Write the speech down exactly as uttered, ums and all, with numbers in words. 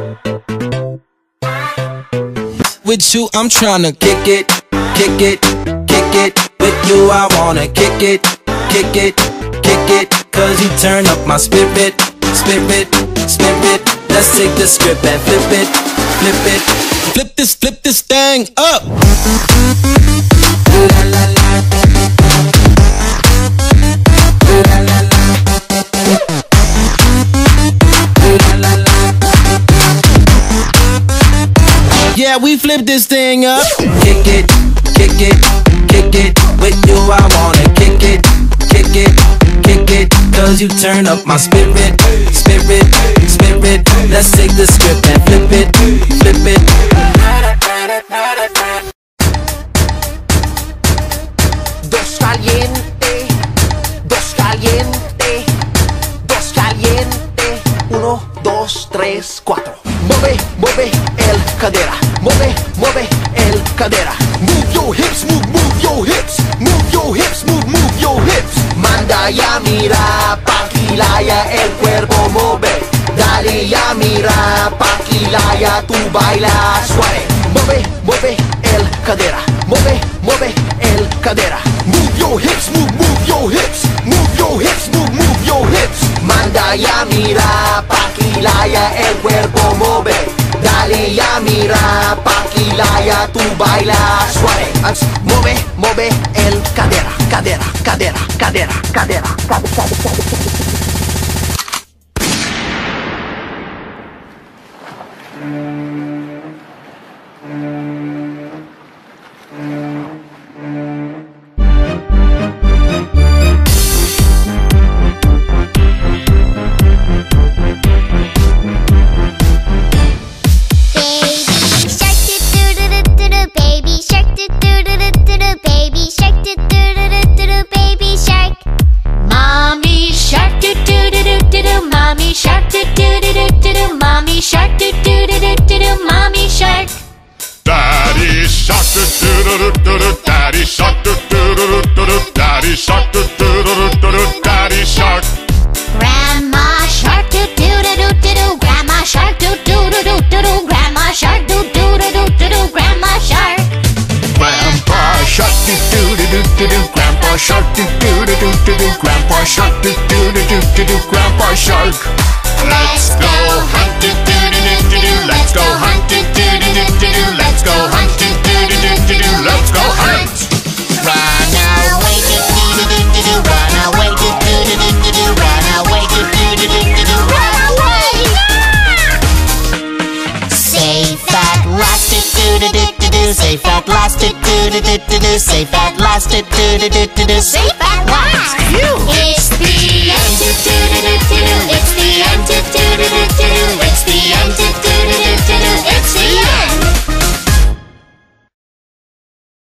With you, I'm tryna kick it, kick it, kick it. With you, I wanna kick it, kick it, kick it. Cause you turn up my spirit, spirit, spirit. Let's take the script and flip it, flip it. Flip this, flip this thing up. La, la, la. La, la, la. La, la, la. Yeah, we flip this thing up. Kick it, kick it, kick it. With you I wanna kick it, kick it, kick it. Cause you turn up my spirit, spirit, spirit. Let's take the script and flip it, flip it. Dos caliente, dos caliente, dos caliente. Uno, dos, tres, cuatro. Mueve, mueve el cadera. Mueve, mueve el cadera. Move your hips, move, move your hips. Move your hips, move, move your hips. Manda ya mira, paquilaya el cuerpo mueve. Dale ya mira, paquilaya tú baila suave. Mueve, mueve el cadera. Mueve, mueve el cadera. Move your hips, move, move your hips. Move your hips, move, move your hips. Manda ya mira, paquilaya el cuerpo mueve. Dale ya mira, paquilaya tú baila suave. Mueve, mueve el cadera, cadera, cadera, cadera, cadera, cadera, cadera. Daddy shark, do do do do do. Daddy shark, do do do do do. Daddy shark. Grandma shark, do do do do do do. Grandma shark, do do do do do do. Grandma shark, do do do do do do. Grandma shark. Grandpa shark, do do do do do do. Grandpa shark, do do do do do do. Grandpa shark, do do do do do do. Grandpa shark. Let's go hunt, do do do do do do. Let's go hunt, do do do do do do. Let's go hunt, do do do do do do. Let's go hunt. Run away, do do do do do do. Run away, do do do do do do. Run away, do do do do do do. Run away! Safe at last, do do do do do do. Safe at last, do do do do do do. Safe at last, do do do do do do. Safe